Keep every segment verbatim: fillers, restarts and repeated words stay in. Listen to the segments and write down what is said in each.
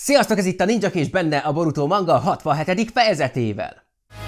Sziasztok, ez itt a Ninjak és benne a Boruto manga hatvanhetedik fejezetével.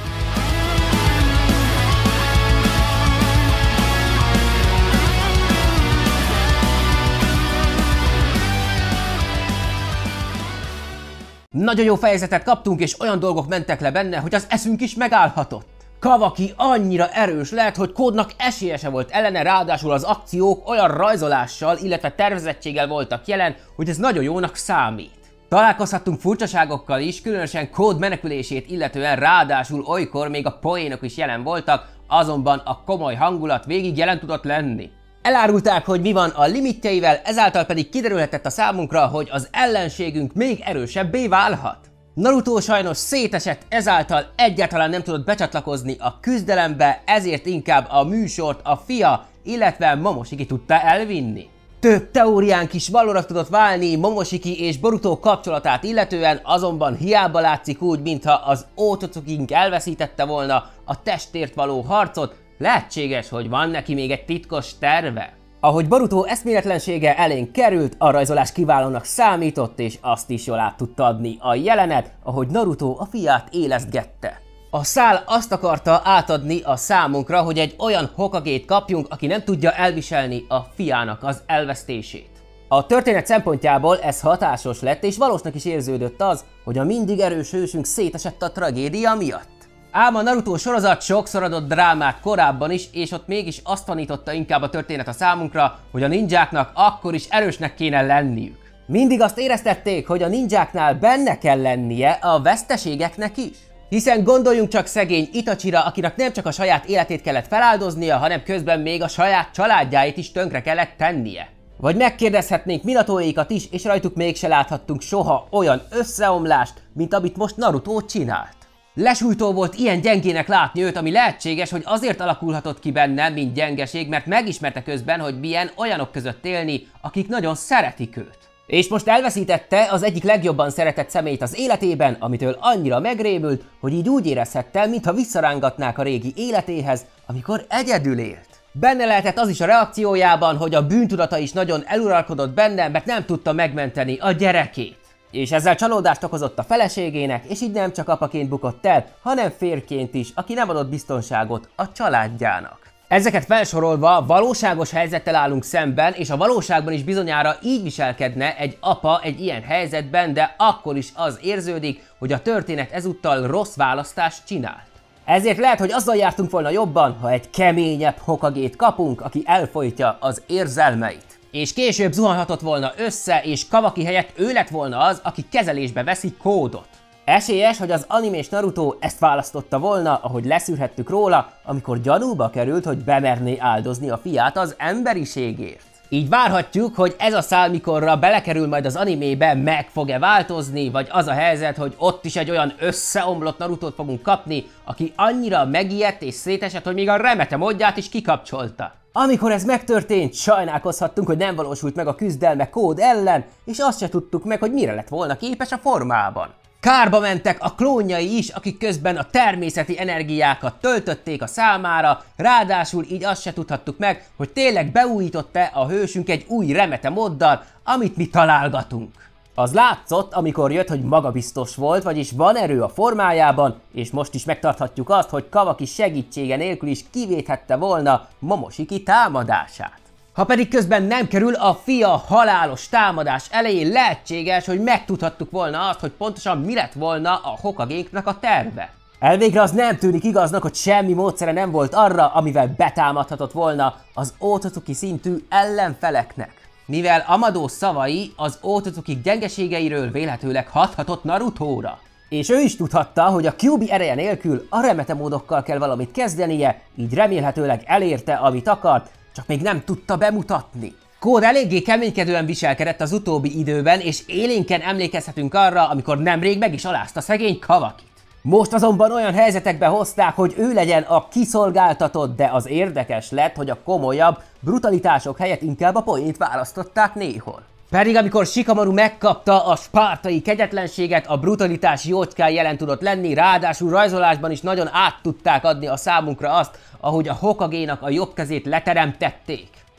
Nagyon jó fejezetet kaptunk, és olyan dolgok mentek le benne, hogy az eszünk is megállhatott. Kawaki annyira erős lett, hogy Code-nak esélye se volt ellene, ráadásul az akciók olyan rajzolással, illetve tervezettséggel voltak jelen, hogy ez nagyon jónak számít. Találkozhattunk furcsaságokkal is, különösen Code menekülését illetően, ráadásul olykor még a poénok is jelen voltak, azonban a komoly hangulat végig jelen tudott lenni. Elárulták, hogy mi van a limitjeivel, ezáltal pedig kiderülhetett a számunkra, hogy az ellenségünk még erősebbé válhat. Naruto sajnos szétesett, ezáltal egyáltalán nem tudott becsatlakozni a küzdelembe, ezért inkább a műsort a fia, illetve Momoshiki tudta elvinni. Több teóriánk is valóra tudott válni Momoshiki és Boruto kapcsolatát illetően, azonban hiába látszik úgy, mintha az Ototsukink elveszítette volna a testért való harcot, lehetséges, hogy van neki még egy titkos terve. Ahogy Boruto eszméletlensége elén került, a rajzolás kiválónak számított, és azt is jól át tudta adni a jelenet, ahogy Naruto a fiát élesztgette. A szál azt akarta átadni a számunkra, hogy egy olyan Hokagét kapjunk, aki nem tudja elviselni a fiának az elvesztését. A történet szempontjából ez hatásos lett, és valósnak is érződött az, hogy a mindig erős hősünk szétesett a tragédia miatt. Ám a Naruto sorozat sokszor adott drámát korábban is, és ott mégis azt tanította inkább a történet a számunkra, hogy a ninjáknak akkor is erősnek kéne lenniük. Mindig azt éreztették, hogy a ninjáknál benne kell lennie a veszteségeknek is. Hiszen gondoljunk csak szegény Itachira, akinek nem csak a saját életét kellett feláldoznia, hanem közben még a saját családjáit is tönkre kellett tennie. Vagy megkérdezhetnénk Minatoéikat is, és rajtuk mégse láthattunk soha olyan összeomlást, mint amit most Naruto csinált. Lesújtó volt ilyen gyengének látni őt, ami lehetséges, hogy azért alakulhatott ki benne, mint gyengeség, mert megismerte közben, hogy milyen olyanok között élni, akik nagyon szeretik őt. És most elveszítette az egyik legjobban szeretett személyt az életében, amitől annyira megrémült, hogy így úgy érezhette, mintha visszarángatnák a régi életéhez, amikor egyedül élt. Benne lehetett az is a reakciójában, hogy a bűntudata is nagyon eluralkodott benne, mert nem tudta megmenteni a gyerekét. És ezzel csalódást okozott a feleségének, és így nem csak apaként bukott el, hanem férjként is, aki nem adott biztonságot a családjának. Ezeket felsorolva valóságos helyzettel állunk szemben, és a valóságban is bizonyára így viselkedne egy apa egy ilyen helyzetben, de akkor is az érződik, hogy a történet ezúttal rossz választást csinált. Ezért lehet, hogy azzal jártunk volna jobban, ha egy keményebb Hokagét kapunk, aki elfojtja az érzelmeit. És később zuhanhatott volna össze, és Kawaki helyett ő lett volna az, aki kezelésbe veszi Code-ot. Esélyes, hogy az animés Naruto ezt választotta volna, ahogy leszűrhettük róla, amikor gyanúba került, hogy bemerné áldozni a fiát az emberiségért. Így várhatjuk, hogy ez a szál mikorra belekerül majd az animébe, meg fog-e változni, vagy az a helyzet, hogy ott is egy olyan összeomlott Narutót fogunk kapni, aki annyira megijedt és szétesett, hogy még a remete módját is kikapcsolta. Amikor ez megtörtént, sajnálkozhattunk, hogy nem valósult meg a küzdelme Code ellen, és azt se tudtuk meg, hogy mire lett volna képes a formában. Kárba mentek a klónjai is, akik közben a természeti energiákat töltötték a számára, ráadásul így azt se tudhattuk meg, hogy tényleg beújított-e a hősünk egy új remete moddal, amit mi találgatunk. Az látszott, amikor jött, hogy magabiztos volt, vagyis van erő a formájában, és most is megtarthatjuk azt, hogy Kawaki segítsége nélkül is kivéthette volna Momoshiki támadását. Ha pedig közben nem kerül a fia halálos támadás elején, lehetséges, hogy megtudhattuk volna azt, hogy pontosan mi lett volna a Hokagéknak a terve. Elvégre az nem tűnik igaznak, hogy semmi módszere nem volt arra, amivel betámadhatott volna az Ototsuki szintű ellenfeleknek. Mivel Amado szavai az Ototsukik gyengeségeiről vélhetőleg hathatott Narutóra. És ő is tudhatta, hogy a Kyuubi ereje nélkül a remete módokkal kell valamit kezdenie, így remélhetőleg elérte, amit akart, csak még nem tudta bemutatni. Code eléggé keménykedően viselkedett az utóbbi időben, és élénken emlékezhetünk arra, amikor nemrég meg is alázta szegény Kawakit. Most azonban olyan helyzetekbe hozták, hogy ő legyen a kiszolgáltatott, de az érdekes lett, hogy a komolyabb brutalitások helyett inkább a poént választották néhol. Pedig amikor Shikamaru megkapta a spártai kegyetlenséget, a brutalitás jócskán jelen tudott lenni, ráadásul rajzolásban is nagyon át tudták adni a számunkra azt, ahogy a Hokagénak a jobb kezét leteremtették.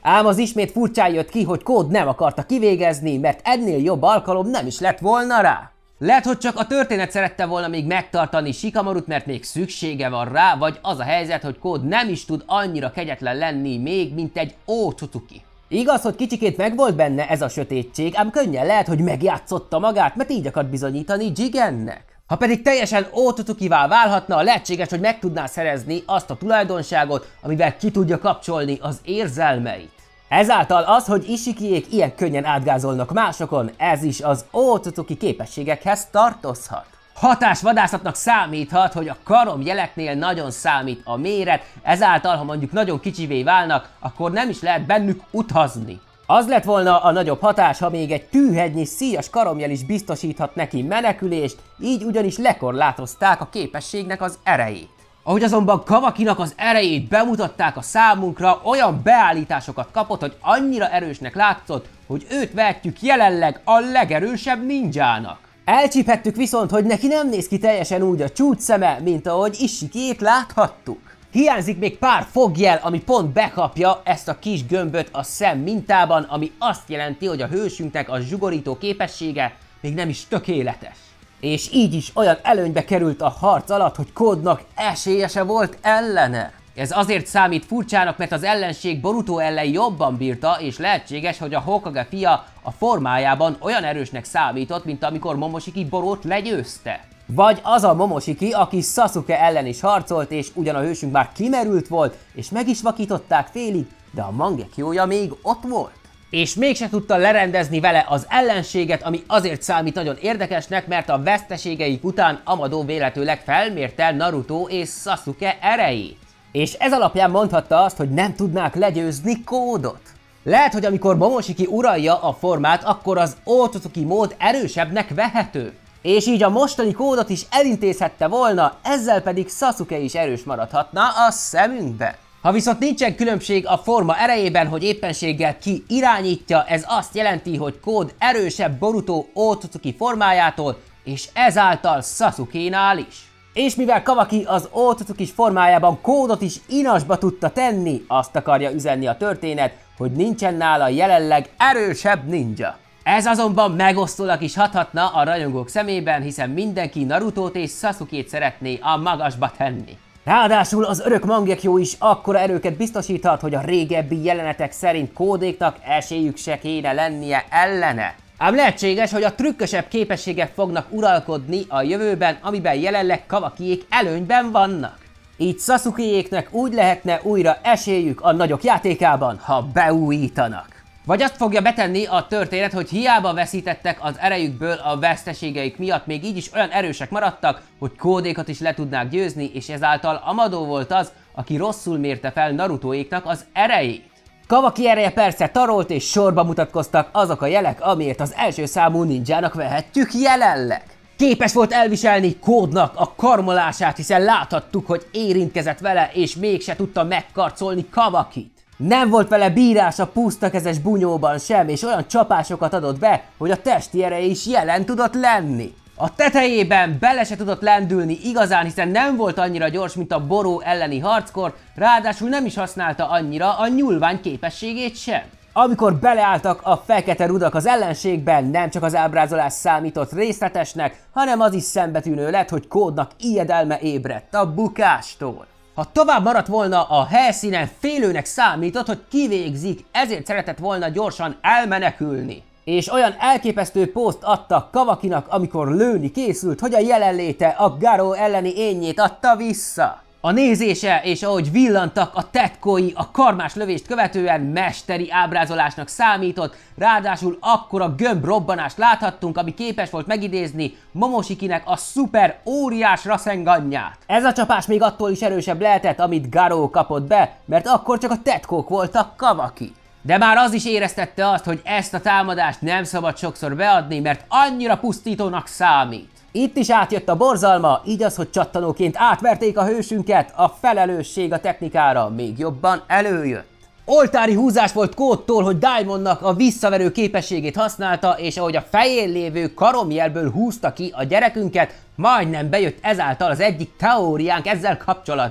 Ám az ismét furcsán jött ki, hogy Code nem akarta kivégezni, mert ennél jobb alkalom nem is lett volna rá. Lehet, hogy csak a történet szerette volna még megtartani Shikamarut, mert még szüksége van rá, vagy az a helyzet, hogy Code nem is tud annyira kegyetlen lenni még, mint egy Otsutsuki. Igaz, hogy kicsikét megvolt benne ez a sötétség, ám könnyen lehet, hogy megjátszotta magát, mert így akart bizonyítani Jigennek. Ha pedig teljesen Otsutsukivá válhatna, lehetséges, hogy meg tudná szerezni azt a tulajdonságot, amivel ki tudja kapcsolni az érzelmeit. Ezáltal az, hogy Ishikiék ilyen könnyen átgázolnak másokon, ez is az Otsutsuki képességekhez tartozhat. Hatásvadászatnak számíthat, hogy a karomjeleknél nagyon számít a méret, ezáltal, ha mondjuk nagyon kicsivé válnak, akkor nem is lehet bennük utazni. Az lett volna a nagyobb hatás, ha még egy tűhegynyi szíjas karomjel is biztosíthat neki menekülést, így ugyanis lekorlátozták a képességnek az erejét. Ahogy azonban Kawakinak az erejét bemutatták a számunkra, olyan beállításokat kapott, hogy annyira erősnek látszott, hogy őt vehetjük jelenleg a legerősebb ninjának. Elcsíphettük viszont, hogy neki nem néz ki teljesen úgy a csúcsszeme, mint ahogy Ishikiét láthattuk. Hiányzik még pár fogjel, ami pont bekapja ezt a kis gömböt a szem mintában, ami azt jelenti, hogy a hősünknek a zsugorító képessége még nem is tökéletes. És így is olyan előnybe került a harc alatt, hogy Code-nak esélye se volt ellene. Ez azért számít furcsának, mert az ellenség Boruto ellen jobban bírta, és lehetséges, hogy a Hokage fia a formájában olyan erősnek számított, mint amikor Momoshiki Borót legyőzte. Vagy az a Momoshiki, aki Sasuke ellen is harcolt, és ugyan a hősünk már kimerült volt, és meg is vakították félig, de a Mangekyoja még ott volt. És mégse tudta lerendezni vele az ellenséget, ami azért számít nagyon érdekesnek, mert a veszteségeik után Amado véletőleg felmérte Naruto és Sasuke erejét. És ez alapján mondhatta azt, hogy nem tudnák legyőzni Code-ot. Lehet, hogy amikor Momoshiki uralja a formát, akkor az Otsutsuki mód erősebbnek vehető. És így a mostani Code-ot is elintézhette volna, ezzel pedig Sasuke is erős maradhatna a szemünkbe. Ha viszont nincsen különbség a forma erejében, hogy éppenséggel ki irányítja, ez azt jelenti, hogy Code erősebb Boruto Otsutsuki formájától, és ezáltal Sasuke-nál is. És mivel Kawaki az Otsutsuki formájában Code-ot is inasba tudta tenni, azt akarja üzenni a történet, hogy nincsen nála jelenleg erősebb ninja. Ez azonban megosztólag is hathatna a rajongók szemében, hiszen mindenki Narutót és Sasukét szeretné a magasba tenni. Ráadásul az örök Mangekyo is akkora erőket biztosíthat, hogy a régebbi jelenetek szerint Codéknak esélyük se kéne lennie ellene. Ám lehetséges, hogy a trükkösebb képességek fognak uralkodni a jövőben, amiben jelenleg Kawakiék előnyben vannak. Így Sasukéjéknek úgy lehetne újra esélyük a nagyok játékában, ha beújítanak. Vagy azt fogja betenni a történet, hogy hiába veszítettek az erejükből a veszteségeik miatt, még így is olyan erősek maradtak, hogy Codékat is le tudnák győzni, és ezáltal Amado volt az, aki rosszul mérte fel Narutóéknak az erejét. Kawaki ereje persze tarolt, és sorba mutatkoztak azok a jelek, amiért az első számú ninjának vehetjük jelenleg. Képes volt elviselni Code-nak a karmolását, hiszen láthattuk, hogy érintkezett vele, és mégse tudta megkarcolni Kawakit. Nem volt vele bírás a pusztakezes bunyóban sem, és olyan csapásokat adott be, hogy a testi ereje is jelen tudott lenni. A tetejében bele se tudott lendülni igazán, hiszen nem volt annyira gyors, mint a Boró elleni harckor, ráadásul nem is használta annyira a nyúlvány képességét sem. Amikor beleálltak a fekete rudak az ellenségben, nem csak az ábrázolás számított részletesnek, hanem az is szembetűnő lett, hogy Code-nak ijedelme ébredt a bukástól. Ha tovább maradt volna a helyszínen, félőnek számított, hogy kivégzik, ezért szeretett volna gyorsan elmenekülni. És olyan elképesztő pózt adtak Kawakinak, amikor lőni készült, hogy a jelenléte a Garou elleni énjét adta vissza. A nézése és ahogy villantak a tetkói a karmás lövést követően mesteri ábrázolásnak számított, ráadásul akkora gömb robbanást láthattunk, ami képes volt megidézni Momoshikinek a szuper óriás Rasenganját. Ez a csapás még attól is erősebb lehetett, amit Garou kapott be, mert akkor csak a tetkók voltak Kawaki. De már az is éreztette azt, hogy ezt a támadást nem szabad sokszor beadni, mert annyira pusztítónak számít. Itt is átjött a borzalma, így az, hogy csattanóként átverték a hősünket, a felelősség a technikára még jobban előjött. Oltári húzás volt Code-tól, hogy Daemonnak a visszaverő képességét használta, és ahogy a fején lévő karomjelből húzta ki a gyerekünket, majdnem bejött ezáltal az egyik teóriánk ezzel kapcsolatban.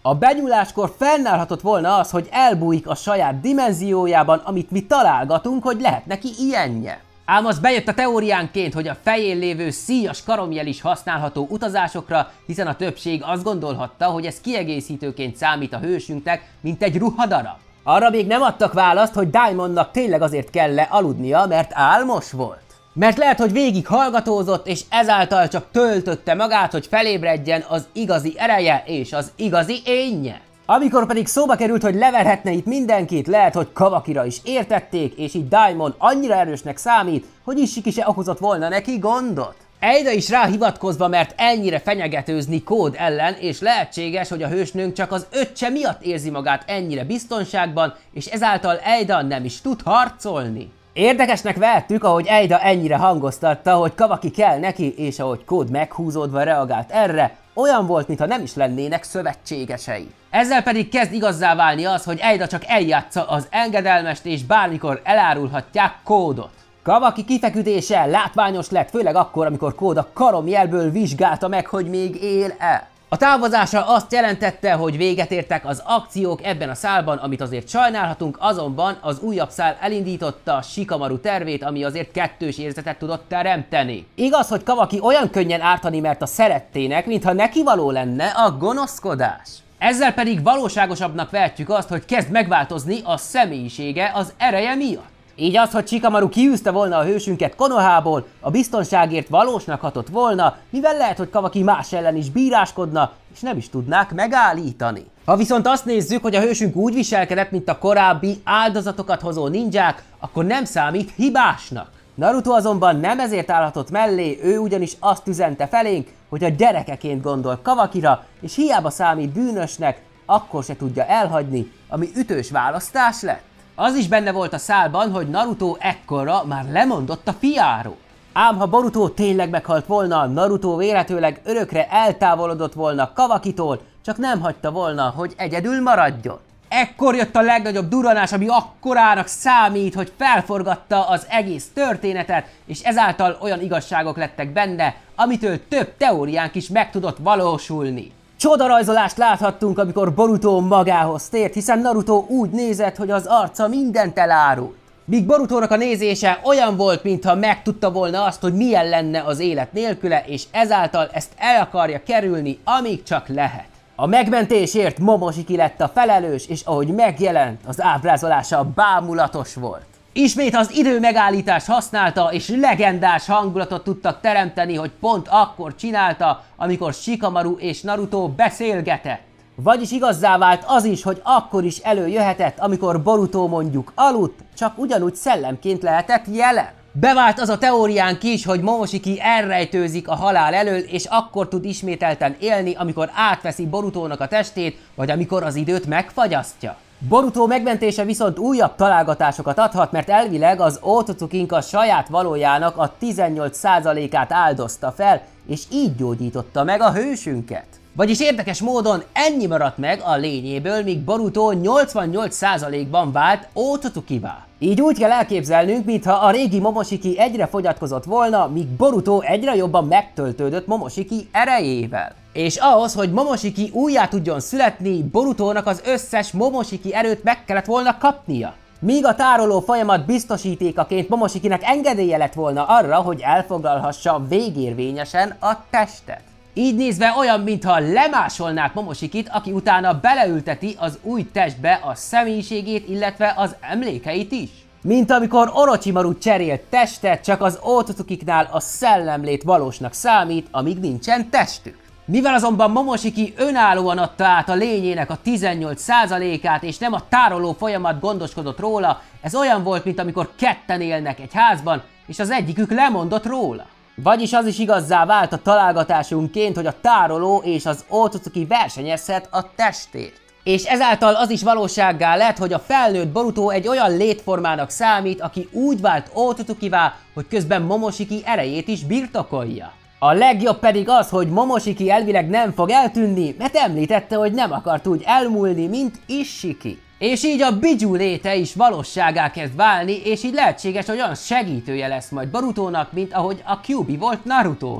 A benyúláskor fennállhatott volna az, hogy elbújik a saját dimenziójában, amit mi találgatunk, hogy lehet neki ilyenje. Ám az bejött a teóriánként, hogy a fején lévő szíjas karomjel is használható utazásokra, hiszen a többség azt gondolhatta, hogy ez kiegészítőként számít a hősünknek, mint egy ruhadarab. Arra még nem adtak választ, hogy Diamondnak tényleg azért kell-e aludnia, mert álmos volt. Mert lehet, hogy végig hallgatózott, és ezáltal csak töltötte magát, hogy felébredjen az igazi ereje és az igazi énje. Amikor pedig szóba került, hogy leverhetne itt mindenkit, lehet, hogy Kawakira is értették, és így Diamond annyira erősnek számít, hogy Ishiki se okozott volna neki gondot. Eida is rá hivatkozva, mert ennyire fenyegetőzni Code ellen, és lehetséges, hogy a hősnőnk csak az öccse miatt érzi magát ennyire biztonságban, és ezáltal Eida nem is tud harcolni. Érdekesnek vettük, ahogy Eida ennyire hangoztatta, hogy Kawaki kell neki, és ahogy Code meghúzódva reagált erre, olyan volt, mintha nem is lennének szövetségesei. Ezzel pedig kezd igazzá válni az, hogy Eida csak eljátsza az engedelmest, és bármikor elárulhatják Code-ot. Kawaki kifeküdése látványos lett, főleg akkor, amikor Code a karomjelből vizsgálta meg, hogy még él-e. A távozása azt jelentette, hogy véget értek az akciók ebben a szálban, amit azért sajnálhatunk, azonban az újabb szál elindította Shikamaru tervét, ami azért kettős érzetet tudott teremteni. Igaz, hogy Kawaki olyan könnyen ártani mert a szerettének, mintha neki való lenne a gonoszkodás. Ezzel pedig valóságosabbnak vehetjük azt, hogy kezd megváltozni a személyisége az ereje miatt. Így az, hogy Shikamaru kiűzte volna a hősünket Konohából, a biztonságért valósnak hatott volna, mivel lehet, hogy Kawaki más ellen is bíráskodna, és nem is tudnák megállítani. Ha viszont azt nézzük, hogy a hősünk úgy viselkedett, mint a korábbi áldozatokat hozó ninják, akkor nem számít hibásnak. Naruto azonban nem ezért állhatott mellé, ő ugyanis azt üzente felénk, hogy a gyerekeként gondol Kawakira, és hiába számít bűnösnek, akkor se tudja elhagyni, ami ütős választás lett. Az is benne volt a szálban, hogy Naruto ekkorra már lemondott a fiáról. Ám ha Boruto tényleg meghalt volna, Naruto véletőleg örökre eltávolodott volna Kawakitól, csak nem hagyta volna, hogy egyedül maradjon. Ekkor jött a legnagyobb durranás, ami akkorának számít, hogy felforgatta az egész történetet, és ezáltal olyan igazságok lettek benne, amitől több teóriánk is meg tudott valósulni. Csodarajzolást láthattunk, amikor Boruto magához tért, hiszen Naruto úgy nézett, hogy az arca mindent elárult. Míg Borutónak a nézése olyan volt, mintha megtudta volna azt, hogy milyen lenne az élet nélküle, és ezáltal ezt el akarja kerülni, amíg csak lehet. A megmentésért Momoshiki lett a felelős, és ahogy megjelent, az ábrázolása bámulatos volt. Ismét az idő megállítást használta, és legendás hangulatot tudtak teremteni, hogy pont akkor csinálta, amikor Shikamaru és Naruto beszélgetett. Vagyis igazzá vált az is, hogy akkor is előjöhetett, amikor Boruto mondjuk aludt, csak ugyanúgy szellemként lehetett jelen. Bevált az a teóriánk is, hogy Momoshiki elrejtőzik a halál elől, és akkor tud ismételten élni, amikor átveszi Borutónak a testét, vagy amikor az időt megfagyasztja. Boruto megmentése viszont újabb találgatásokat adhat, mert elvileg az Otsutsukin a saját valójának a tizennyolc százalékát áldozta fel, és így gyógyította meg a hősünket. Vagyis érdekes módon ennyi maradt meg a lényéből, míg Boruto nyolcvannyolc százalékban vált Otsutsukivá. Így úgy kell elképzelnünk, mintha a régi Momoshiki egyre fogyatkozott volna, míg Boruto egyre jobban megtöltődött Momoshiki erejével. És ahhoz, hogy Momoshiki újjá tudjon születni, Borutónak az összes Momoshiki erőt meg kellett volna kapnia. Míg a tároló folyamat biztosítékaként Momoshikinek engedélye lett volna arra, hogy elfoglalhassa végérvényesen a testet. Így nézve olyan, mintha lemásolnák Momoshikit, aki utána beleülteti az új testbe a személyiségét, illetve az emlékeit is. Mint amikor Orochimaru cserélt testet, csak az Otsutsukiknál a szellemlét valósnak számít, amíg nincsen testük. Mivel azonban Momoshiki önállóan adta át a lényének a tizennyolc százalékát, és nem a tároló folyamat gondoskodott róla, ez olyan volt, mint amikor ketten élnek egy házban, és az egyikük lemondott róla. Vagyis az is igazzá vált a találgatásunként, hogy a tároló és az Otsutsuki versenyezhet a testért. És ezáltal az is valósággá lett, hogy a felnőtt Boruto egy olyan létformának számít, aki úgy vált Otsutsukivá, hogy közben Momoshiki erejét is birtokolja. A legjobb pedig az, hogy Momoshiki elvileg nem fog eltűnni, mert említette, hogy nem akart úgy elmúlni, mint Ishiki. És így a Biju léte is valóságá kezd válni, és így lehetséges, hogy olyan segítője lesz majd Borutónak, mint ahogy a Kyuubi volt Narutónak.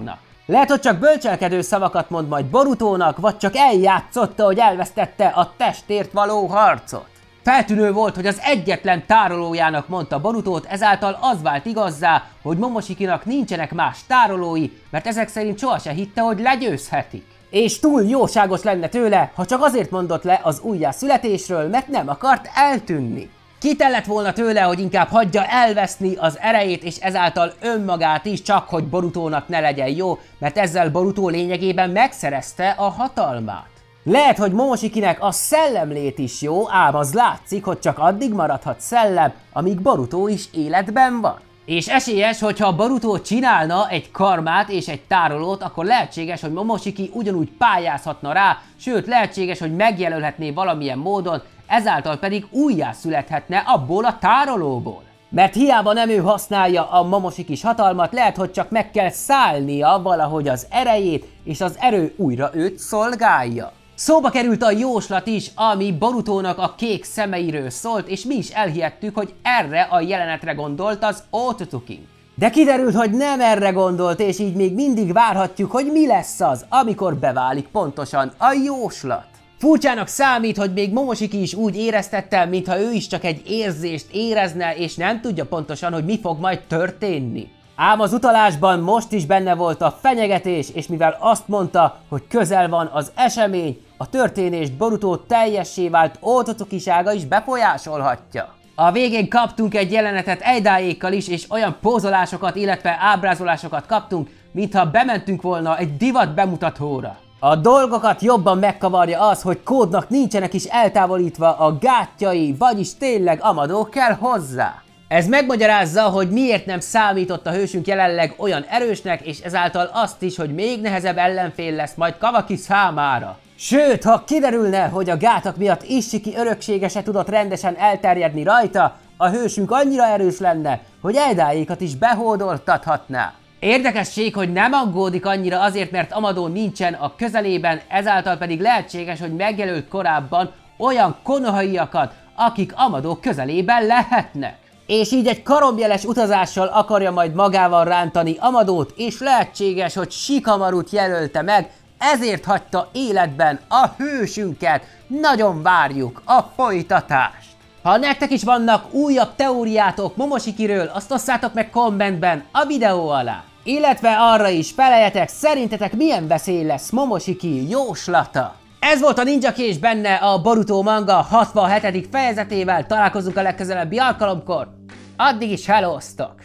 Lehet, hogy csak bölcselkedő szavakat mond majd Borutónak, vagy csak eljátszotta, hogy elvesztette a testért való harcot. Feltűnő volt, hogy az egyetlen tárolójának mondta Borutót, ezáltal az vált igazzá, hogy Momoshikinak nincsenek más tárolói, mert ezek szerint sohasem hitte, hogy legyőzhetik. És túl jóságos lenne tőle, ha csak azért mondott le az újjászületésről, mert nem akart eltűnni. Kitellett volna tőle, hogy inkább hagyja elveszni az erejét, és ezáltal önmagát is, csak hogy Borutónak ne legyen jó, mert ezzel Borutó lényegében megszerezte a hatalmát. Lehet, hogy Momoshikinek a szellemlét is jó, ám az látszik, hogy csak addig maradhat szellem, amíg Borutó is életben van. És esélyes, hogyha Boruto csinálna egy karmát és egy tárolót, akkor lehetséges, hogy Momoshiki ugyanúgy pályázhatna rá, sőt lehetséges, hogy megjelölhetné valamilyen módon, ezáltal pedig újjászülethetne abból a tárolóból. Mert hiába nem ő használja a Momoshikis hatalmat, lehet, hogy csak meg kell szállnia valahogy az erejét, és az erő újra őt szolgálja. Szóba került a jóslat is, ami Borutónak a kék szemeiről szólt, és mi is elhihettük, hogy erre a jelenetre gondolt az Otsutsuki. De kiderült, hogy nem erre gondolt, és így még mindig várhatjuk, hogy mi lesz az, amikor beválik pontosan a jóslat. Furcsának számít, hogy még Momoshiki is úgy éreztette, mintha ő is csak egy érzést érezne, és nem tudja pontosan, hogy mi fog majd történni. Ám az utalásban most is benne volt a fenyegetés, és mivel azt mondta, hogy közel van az esemény, a történést Boruto teljessé vált Otsutsukisága is befolyásolhatja. A végén kaptunk egy jelenetet Eidáékkal is, és olyan pózolásokat, illetve ábrázolásokat kaptunk, mintha bementünk volna egy divat bemutatóra. A dolgokat jobban megkavarja az, hogy Kódnak nincsenek is eltávolítva a gátjai, vagyis tényleg Amado kell hozzá. Ez megmagyarázza, hogy miért nem számított a hősünk jelenleg olyan erősnek, és ezáltal azt is, hogy még nehezebb ellenfél lesz majd Kawaki számára. Sőt, ha kiderülne, hogy a gátak miatt Ishiki öröksége se tudott rendesen elterjedni rajta, a hősünk annyira erős lenne, hogy Eidáékat is behódoltathatná. Érdekesség, hogy nem aggódik annyira azért, mert Amado nincsen a közelében, ezáltal pedig lehetséges, hogy megjelölt korábban olyan konohaiakat, akik Amado közelében lehetnek. És így egy karomjeles utazással akarja majd magával rántani Amadót, és lehetséges, hogy Shikamarut jelölte meg, ezért hagyta életben a hősünket. Nagyon várjuk a folytatást! Ha nektek is vannak újabb teóriátok Momoshikiről, azt osszátok meg kommentben a videó alá. Illetve arra is feleljetek, szerintetek milyen veszély lesz Momoshiki jóslata. Ez volt a Ninja Kés benne a Boruto manga hatvanhetedik fejezetével, találkozunk a legközelebbi alkalomkor. Addig is hellóztok!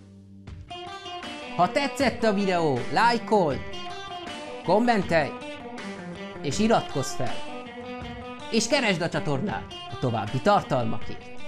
Ha tetszett a videó, lájkold, kommentelj és iratkozz fel, és keresd a csatornát a további tartalmakért.